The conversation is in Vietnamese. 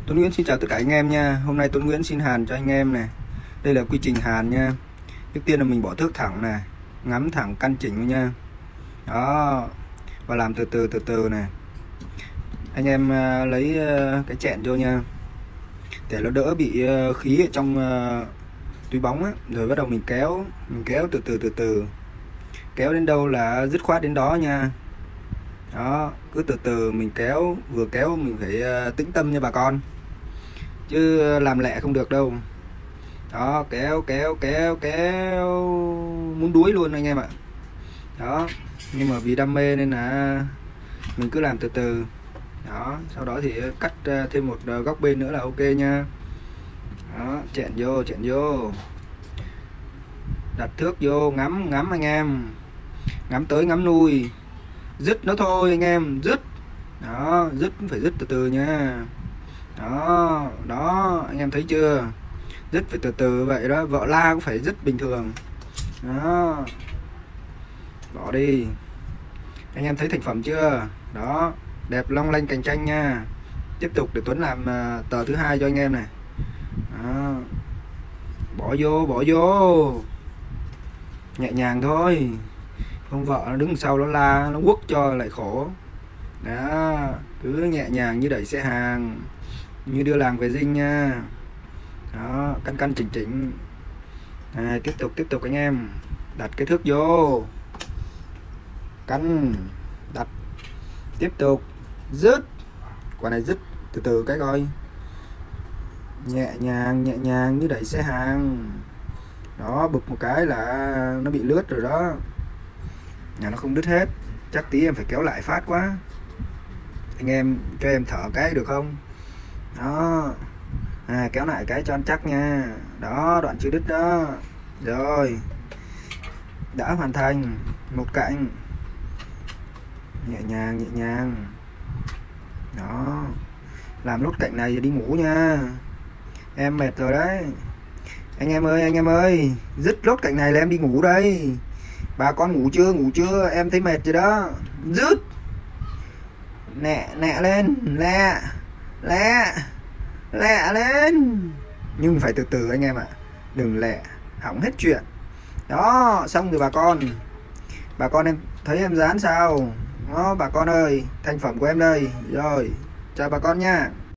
Tuấn Nguyễn xin chào tất cả anh em nha. Hôm nay Tuấn Nguyễn xin hàn cho anh em này. Đây là quy trình hàn nha. Trước tiên là mình bỏ thước thẳng này, ngắm thẳng căn chỉnh nha. Đó. Và làm từ từ này. Anh em lấy cái chẹn vô nha, để nó đỡ bị khí ở trong túi bóng á. Rồi bắt đầu mình kéo từ từ. Kéo đến đâu là dứt khoát đến đó nha. Đó, cứ từ từ mình kéo, vừa kéo mình phải tĩnh tâm nha bà con, chứ làm lẹ không được đâu. Đó, kéo muốn đuối luôn anh em ạ. Đó, nhưng mà vì đam mê nên là mình cứ làm từ từ. Đó, sau đó thì cắt thêm một góc bên nữa là ok nha. Đó, chẹn vô, đặt thước vô, ngắm anh em, ngắm tới ngắm lui, dứt nó thôi anh em, dứt. Đó, dứt phải dứt từ từ nha. Đó, anh em thấy chưa? Dứt phải từ từ vậy đó, vợ la cũng phải dứt bình thường. Đó, bỏ đi. Anh em thấy thành phẩm chưa? Đó, đẹp long lanh cạnh tranh nha. Tiếp tục để Tuấn làm tờ thứ hai cho anh em này. Đó, bỏ vô, nhẹ nhàng thôi, không vợ nó đứng sau nó la nó quất cho lại khổ. Đó, cứ nhẹ nhàng như đẩy xe hàng, như đưa làng về dinh nha. Đó, căn chỉnh. Tiếp tục anh em, đặt cái thước vô, căn đặt, tiếp tục dứt. Quả này dứt từ từ cái coi, nhẹ nhàng như đẩy xe hàng. Đó, bực một cái là nó bị lướt rồi đó. Nhà nó không đứt hết, chắc tí em phải kéo lại phát quá. Anh em cho em thở cái được không? Đó, kéo lại cái cho ăn chắc nha. Đó, đoạn chưa đứt đó. Rồi, đã hoàn thành một cạnh. Nhẹ nhàng. Đó, làm nốt cạnh này đi ngủ nha. Em mệt rồi đấy. Anh em ơi, dứt lốt cạnh này là em đi ngủ đây. Bà con ngủ chưa? Em thấy mệt rồi đó. Dứt. Nẹ lên, lẹ lên. Nhưng phải từ từ anh em ạ. Đừng lẹ, hỏng hết chuyện. Đó, xong rồi bà con. Bà con em thấy em dán sao? Đó, bà con ơi, thành phẩm của em đây. Rồi, chào bà con nha.